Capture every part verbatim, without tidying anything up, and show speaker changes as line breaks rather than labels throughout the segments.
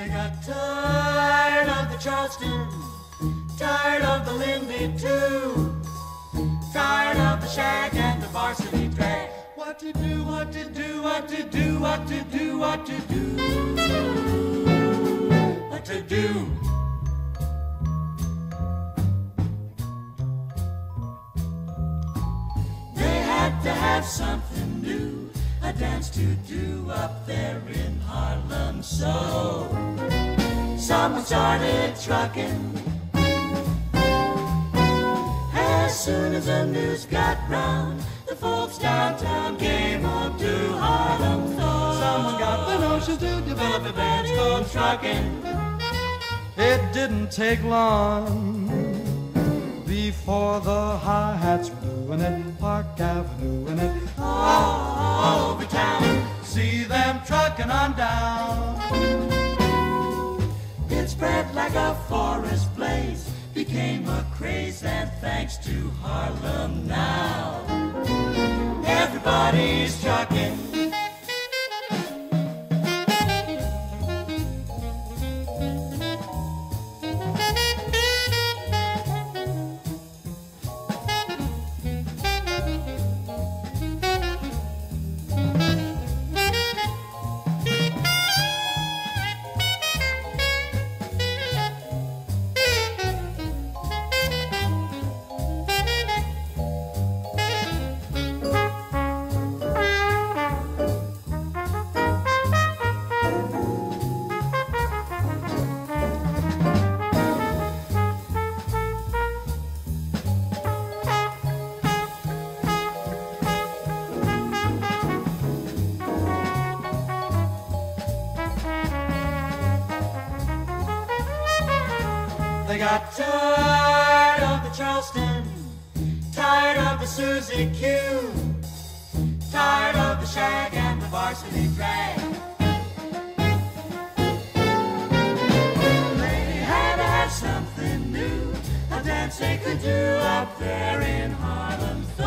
They got tired of the Charleston, tired of the Lindy too, tired of the shag and the varsity drag. What to do, what to do, what to do, what to do, what to do, what to do. They had to have something new, a dance to do up there in Harlem. So someone started trucking. As soon as the news got round, the folks downtown came up to Harlem. So someone got the notion to develop a band called Truckin.
It didn't take long before the hi-hats blew and it Park Avenue and it
all over town.
See them trucking on down.
It spread like a forest blaze, became a craze, and thanks to Harlem now, everybody's trucking. They got tired of the Charleston, tired of the Susie Q, tired of the shag and the varsity drag. They had to have something new, a dance they could do up there in Harlem. So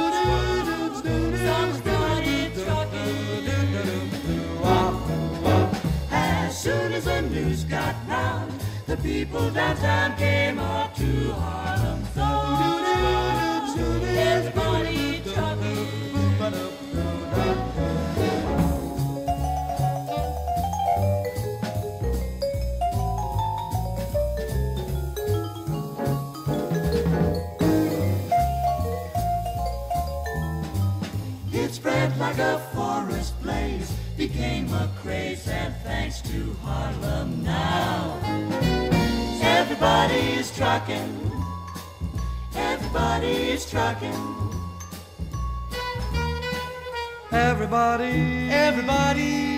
some started trucking. As soon as the news got round, the people downtown came up to Harlem. So everybody trucking. It spread like a forest blaze, became a craze, and thanks to Harlem now, everybody's trucking, everybody's trucking.
Everybody,
everybody